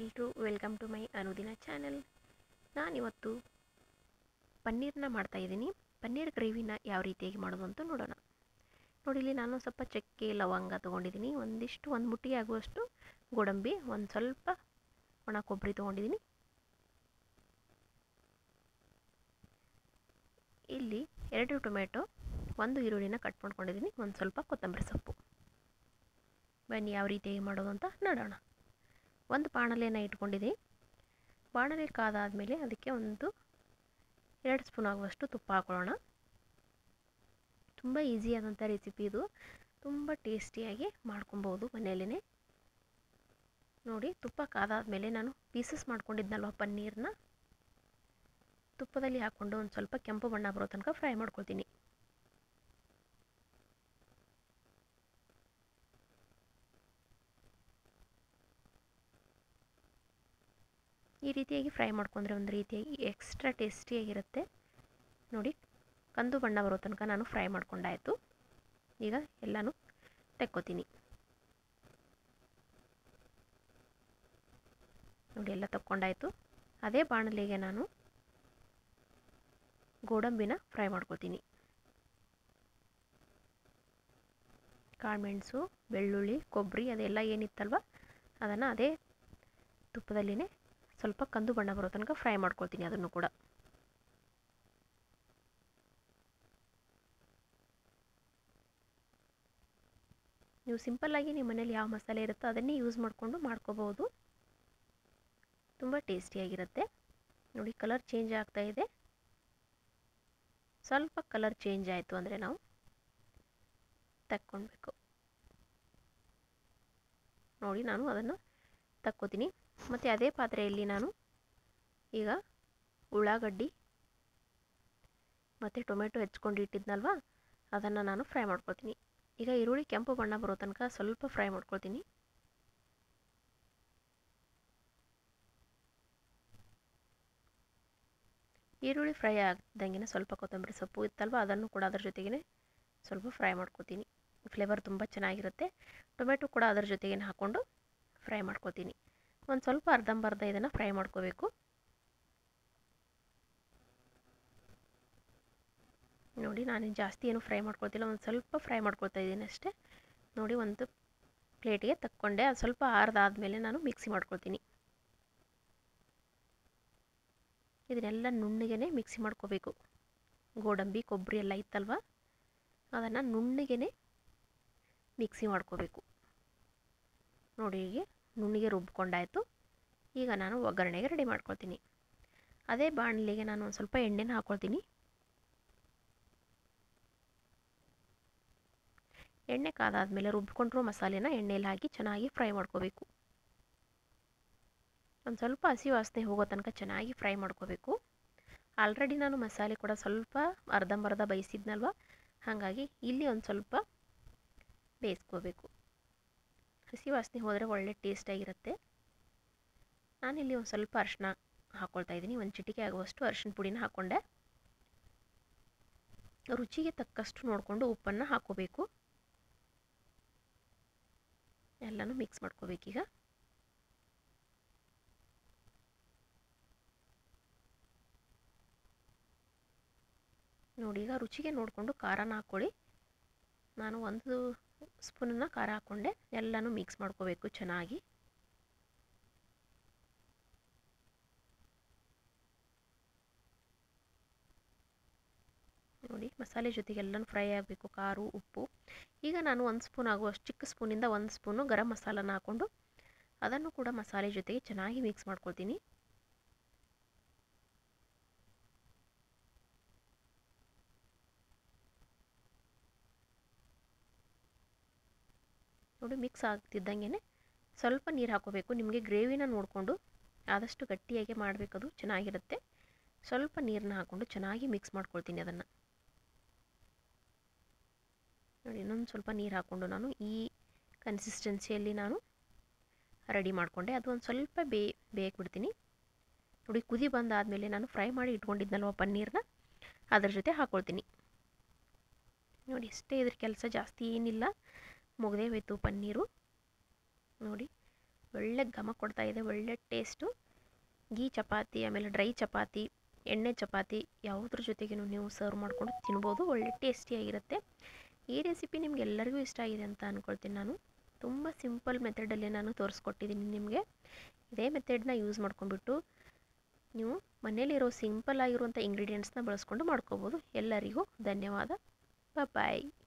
ಎಲ್ರು welcome to my ಅನುದಿನ channel. ನಾನಿವತ್ತು ಪನ್ನೀರನ್ನ ಮಾಡ್ತಾಯಿದ್ದೀನಿ. ಪನ್ನೀರ್ ಗ್ರೇವಿನ ಯಾವ ರೀತಿಯಾಗಿ ಮಾಡೋದು ಅಂತ ನೋಡೋಣ. ನೋಡಿ, ಇಲ್ಲಿ ನಾನು ಸ್ವಲ್ಪ ಚಕ್ಕೆ ಲವಂಗ ತೊಗೊಂಡಿದ್ದೀನಿ, ಒಂದು ಮುಟ್ಟಿಗೆ ಆಗುವಷ್ಟು ಗೋಡಂಬಿ, ಒಂದು ಸ್ವಲ್ಪ ಒಣ ಕೊಬ್ಬರಿ ತೊಗೊಂಡಿದ್ದೀನಿ. ಇಲ್ಲಿ 2 ಟೊಮೆಟೊ, 1 ಈರುಳ್ಳಿನ ಕಟ್ ಮಾಡ್ಕೊಂಡಿದ್ದೀನಿ, ಒಂದು ಸ್ವಲ್ಪ ಕೊತ್ತಂಬರಿ ಸೊಪ್ಪು. ಬನ್ನಿ ಯಾವ ರೀತಿಯಾಗಿ ಮಾಡೋದು ಅಂತ ನೋಡೋಣ. ಒಂದು ಬಾಣಲೆಯನ್ನು ಇಟ್ಕೊಂಡಿದ್ದೀನಿ. ಬಾಣಲೆ ಕಾದಾದಮೇಲೆ ಅದಕ್ಕೆ 2 ಸ್ಪೂನ್ ಆಗುವಷ್ಟು ತುಪ್ಪ ಹಾಕೊಳ್ಳೋಣ. ತುಂಬ ಈಸಿಯಾದಂಥ ರೆಸಿಪಿ ಇದು, ತುಂಬ ಟೇಸ್ಟಿಯಾಗಿ ಮಾಡ್ಕೊಬೋದು ಮನೆಯಲ್ಲೇ. ನೋಡಿ, ತುಪ್ಪ ಕಾದಾದಮೇಲೆ ನಾನು ಪೀಸಸ್ ಮಾಡ್ಕೊಂಡಿದ್ನಲ್ವ ಪನ್ನೀರನ್ನ ತುಪ್ಪದಲ್ಲಿ ಹಾಕ್ಕೊಂಡು ಒಂದು ಸ್ವಲ್ಪ ಕೆಂಪು ಬಣ್ಣ ಬರೋ ತನಕ ಫ್ರೈ ಮಾಡ್ಕೊಳ್ತೀನಿ. ಈ ರೀತಿಯಾಗಿ ಫ್ರೈ ಮಾಡ್ಕೊಂಡ್ರೆ ಒಂದು ರೀತಿಯಾಗಿ ಎಕ್ಸ್ಟ್ರಾ ಟೇಸ್ಟಿಯಾಗಿರುತ್ತೆ. ನೋಡಿ, ಕಂದು ಬಣ್ಣ ಬರೋ ತನಕ ನಾನು ಫ್ರೈ ಮಾಡ್ಕೊಂಡಾಯಿತು. ಈಗ ಎಲ್ಲನೂ ತೆಕ್ಕೋತೀನಿ. ನೋಡಿ, ಎಲ್ಲ ತಕ್ಕೊಂಡಾಯಿತು. ಅದೇ ಬಾಣಲೆಗೆ ನಾನು ಗೋಡಂಬಿನ ಫ್ರೈ ಮಾಡ್ಕೊತೀನಿ. ಕಾಳುಮೆಣಸು, ಬೆಳ್ಳುಳ್ಳಿ, ಕೊಬ್ಬರಿ ಅದೆಲ್ಲ ಏನಿತ್ತಲ್ವ ಅದನ್ನು ಅದೇ ತುಪ್ಪದಲ್ಲಿನೇ ಸ್ವಲ್ಪ ಕಂದು ಬಣ್ಣ ಬರೋ ತನಕ ಫ್ರೈ ಮಾಡ್ಕೊಳ್ತೀನಿ. ಅದನ್ನು ಕೂಡ ನೀವು ಸಿಂಪಲ್ಲಾಗಿ ನಿಮ್ಮ ಮನೇಲಿ ಯಾವ ಮಸಾಲೆ ಇರುತ್ತೋ ಅದನ್ನೇ ಯೂಸ್ ಮಾಡಿಕೊಂಡು ಮಾಡ್ಕೋಬೋದು. ತುಂಬ ಟೇಸ್ಟಿಯಾಗಿರುತ್ತೆ. ನೋಡಿ, ಕಲರ್ ಚೇಂಜ್ ಆಗ್ತಾ ಇದೆ. ಸ್ವಲ್ಪ ಕಲರ್ ಚೇಂಜ್ ಆಯಿತು ಅಂದರೆ ನಾವು ತಕ್ಕೊಳ್ಬೇಕು. ನೋಡಿ, ನಾನು ಅದನ್ನು ತಕ್ಕೋತೀನಿ. ಮತ್ತು ಅದೇ ಪಾತ್ರೆಯಲ್ಲಿ ನಾನು ಈಗ ಉಳ್ಳಾಗಡ್ಡಿ ಮತ್ತು ಟೊಮೆಟೊ ಹೆಚ್ಕೊಂಡು ಇಟ್ಟಿದ್ನಲ್ವ ಅದನ್ನು ನಾನು ಫ್ರೈ ಮಾಡ್ಕೊಳ್ತೀನಿ. ಈಗ ಈರುಳ್ಳಿ ಕೆಂಪು ಬಣ್ಣ ಬರೋ ತನಕ ಸ್ವಲ್ಪ ಫ್ರೈ ಮಾಡ್ಕೊಳ್ತೀನಿ. ಈರುಳ್ಳಿ ಫ್ರೈ ಆಗ್ದಂಗೆ ಸ್ವಲ್ಪ ಕೊತ್ತಂಬರಿ ಸೊಪ್ಪು ಇತ್ತಲ್ವ ಅದನ್ನು ಕೂಡ ಅದರ ಜೊತೆಗೇ ಸ್ವಲ್ಪ ಫ್ರೈ ಮಾಡ್ಕೊತೀನಿ. ಫ್ಲೇವರ್ ತುಂಬ ಚೆನ್ನಾಗಿರುತ್ತೆ. ಟೊಮೆಟೊ ಕೂಡ ಅದರ ಜೊತೆಗೇ ಹಾಕ್ಕೊಂಡು ಫ್ರೈ ಮಾಡ್ಕೊತೀನಿ. ಒಂದು ಸ್ವಲ್ಪ ಅರ್ಧಂಬರ್ಧ ಇದನ್ನು ಫ್ರೈ ಮಾಡ್ಕೋಬೇಕು. ನೋಡಿ, ನಾನು ಜಾಸ್ತಿ ಏನು ಫ್ರೈ ಮಾಡ್ಕೊಳ್ತಿಲ್ಲ, ಒಂದು ಸ್ವಲ್ಪ ಫ್ರೈ ಮಾಡ್ಕೊಳ್ತಾ ಇದ್ದೀನಿ ಅಷ್ಟೇ. ನೋಡಿ, ಒಂದು ಪ್ಲೇಟಿಗೆ ತಕ್ಕೊಂಡೆ. ಅದು ಸ್ವಲ್ಪ ಆರ್ದಾದ್ಮೇಲೆ ನಾನು ಮಿಕ್ಸಿ ಮಾಡ್ಕೊಳ್ತೀನಿ. ಇದನ್ನೆಲ್ಲ ನುಣ್ಣಗೆ ಮಿಕ್ಸಿ ಮಾಡ್ಕೋಬೇಕು. ಗೋಡಂಬಿ ಕೊಬ್ಬರಿ ಎಲ್ಲ ಇತ್ತಲ್ವ ಅದನ್ನು ನುಣ್ಣಗೆ ಮಿಕ್ಸಿ ಮಾಡ್ಕೋಬೇಕು. ನೋಡಿ, ಹೀಗೆ ನುಣ್ಣಗೆ ರುಬ್ಕೊಂಡಾಯಿತು. ಈಗ ನಾನು ಒಗ್ಗರಣೆಗೆ ರೆಡಿ ಮಾಡ್ಕೊಳ್ತೀನಿ. ಅದೇ ಬಾಣಲೆಗೆ ನಾನು ಒಂದು ಸ್ವಲ್ಪ ಎಣ್ಣೆನ ಹಾಕ್ಕೊಳ್ತೀನಿ. ಎಣ್ಣೆ ಕಾದಾದಮೇಲೆ ರುಬ್ಕೊಂಡಿರೋ ಮಸಾಲೆನ ಎಣ್ಣೆಯಲ್ಲಿ ಹಾಕಿ ಚೆನ್ನಾಗಿ ಫ್ರೈ ಮಾಡ್ಕೋಬೇಕು. ಒಂದು ಸ್ವಲ್ಪ ಹಸಿ ವಾಸನೆ ಹೋಗೋ ತನಕ ಚೆನ್ನಾಗಿ ಫ್ರೈ ಮಾಡ್ಕೋಬೇಕು. ಆಲ್ರೆಡಿ ನಾನು ಮಸಾಲೆ ಕೂಡ ಸ್ವಲ್ಪ ಅರ್ಧಂಬರ್ಧ ಬೇಯಿಸಿದ್ನಲ್ವ, ಹಾಗಾಗಿ ಇಲ್ಲಿ ಒಂದು ಸ್ವಲ್ಪ ಬೇಯಿಸ್ಕೋಬೇಕು. ಹಸಿ ವಾಸನೆ ಹೋದರೆ ಒಳ್ಳೆ ಟೇಸ್ಟಾಗಿರುತ್ತೆ. ನಾನಿಲ್ಲಿ ಒಂದು ಸ್ವಲ್ಪ ಅರಿಶಿನ ಹಾಕ್ಕೊಳ್ತಾ ಇದ್ದೀನಿ. ಒಂದು ಚಿಟಿಕೆ ಆಗುವಷ್ಟು ಅರಿಶಿನ ಪುಡಿನ ಹಾಕ್ಕೊಂಡೆ. ರುಚಿಗೆ ತಕ್ಕಷ್ಟು ನೋಡಿಕೊಂಡು ಉಪ್ಪನ್ನು ಹಾಕ್ಕೋಬೇಕು. ಎಲ್ಲನೂ ಮಿಕ್ಸ್ ಮಾಡ್ಕೋಬೇಕೀಗ. ನೋಡಿ, ಈಗ ರುಚಿಗೆ ನೋಡಿಕೊಂಡು ಖಾರನ ಹಾಕ್ಕೊಳ್ಳಿ. ನಾನು 1 ಸ್ಪೂನನ್ನು ಖಾರ ಹಾಕ್ಕೊಂಡೆ. ಎಲ್ಲನೂ ಮಿಕ್ಸ್ ಮಾಡ್ಕೋಬೇಕು ಚೆನ್ನಾಗಿ. ನೋಡಿ, ಮಸಾಲೆ ಜೊತೆಗೆ ಎಲ್ಲನೂ ಫ್ರೈ ಆಗಬೇಕು, ಖಾರ ಉಪ್ಪು. ಈಗ ನಾನು 1 ಸ್ಪೂನ್ ಆಗುವಷ್ಟು, ಚಿಕ್ಕ ಸ್ಪೂನಿಂದ 1 ಸ್ಪೂನು ಗರಂ ಮಸಾಲನ ಹಾಕ್ಕೊಂಡು ಅದನ್ನು ಕೂಡ ಮಸಾಲೆ ಜೊತೆಗೆ ಚೆನ್ನಾಗಿ ಮಿಕ್ಸ್ ಮಾಡ್ಕೊಳ್ತೀನಿ. ನೋಡಿ, ಮಿಕ್ಸ್ ಆಗ್ತಿದ್ದಂಗೆ ಸ್ವಲ್ಪ ನೀರು ಹಾಕೋಬೇಕು. ನಿಮಗೆ ಗ್ರೇವಿನ ನೋಡಿಕೊಂಡು ಆದಷ್ಟು ಗಟ್ಟಿಯಾಗಿ ಮಾಡಬೇಕದು ಚೆನ್ನಾಗಿರುತ್ತೆ. ಸ್ವಲ್ಪ ನೀರನ್ನ ಹಾಕ್ಕೊಂಡು ಚೆನ್ನಾಗಿ ಮಿಕ್ಸ್ ಮಾಡ್ಕೊಳ್ತೀನಿ ಅದನ್ನು. ನೋಡಿ, ಇನ್ನೊಂದು ಸ್ವಲ್ಪ ನೀರು ಹಾಕ್ಕೊಂಡು ನಾನು ಈ ಕನ್ಸಿಸ್ಟೆನ್ಸಿಯಲ್ಲಿ ನಾನು ರೆಡಿ ಮಾಡಿಕೊಂಡೆ. ಅದು ಒಂದು ಸ್ವಲ್ಪ ಬೇಯಕ್ಕೆ ಬಿಡ್ತೀನಿ. ನೋಡಿ, ಕುದಿ ಬಂದಾದಮೇಲೆ ನಾನು ಫ್ರೈ ಮಾಡಿ ಇಟ್ಕೊಂಡಿದ್ನಲ್ವ ಪನ್ನೀರನ್ನ ಅದ್ರ ಜೊತೆ ಹಾಕ್ಕೊಳ್ತೀನಿ. ನೋಡಿ, ಇಷ್ಟೇ ಇದ್ರ ಕೆಲಸ, ಜಾಸ್ತಿ ಏನಿಲ್ಲ, ಮುಗ್ದೇ ಹೋಯ್ತು ಪನ್ನೀರು. ನೋಡಿ, ಒಳ್ಳೆ ಘಮ ಕೊಡ್ತಾ ಇದೆ, ಒಳ್ಳೆ ಟೇಸ್ಟು. ಗೀ ಚಪಾತಿ ಆಮೇಲೆ ಡ್ರೈ ಚಪಾತಿ, ಎಣ್ಣೆ ಚಪಾತಿ ಯಾವುದ್ರ ಜೊತೆಗೂ ನೀವು ಸರ್ವ್ ಮಾಡ್ಕೊಂಡು ತಿನ್ಬೋದು. ಒಳ್ಳೆ ಟೇಸ್ಟಿಯಾಗಿರುತ್ತೆ. ಈ ರೆಸಿಪಿ ನಿಮಗೆಲ್ಲರಿಗೂ ಇಷ್ಟ ಆಗಿದೆ ಅಂತ ಅಂದ್ಕೊಳ್ತೀನಿ ನಾನು. ತುಂಬ ಸಿಂಪಲ್ ಮೆಥಡಲ್ಲಿ ನಾನು ತೋರಿಸ್ಕೊಟ್ಟಿದ್ದೀನಿ ನಿಮಗೆ. ಇದೇ ಮೆಥಡನ್ನ ಯೂಸ್ ಮಾಡ್ಕೊಂಡ್ಬಿಟ್ಟು ನೀವು ಮನೇಲಿರೋ ಸಿಂಪಲ್ ಆಗಿರುವಂಥ ಇಂಗ್ರೀಡಿಯೆಂಟ್ಸ್ನ ಬಳಸ್ಕೊಂಡು ಮಾಡ್ಕೋಬೋದು. ಎಲ್ಲರಿಗೂ ಧನ್ಯವಾದ. ಬಾಯ್.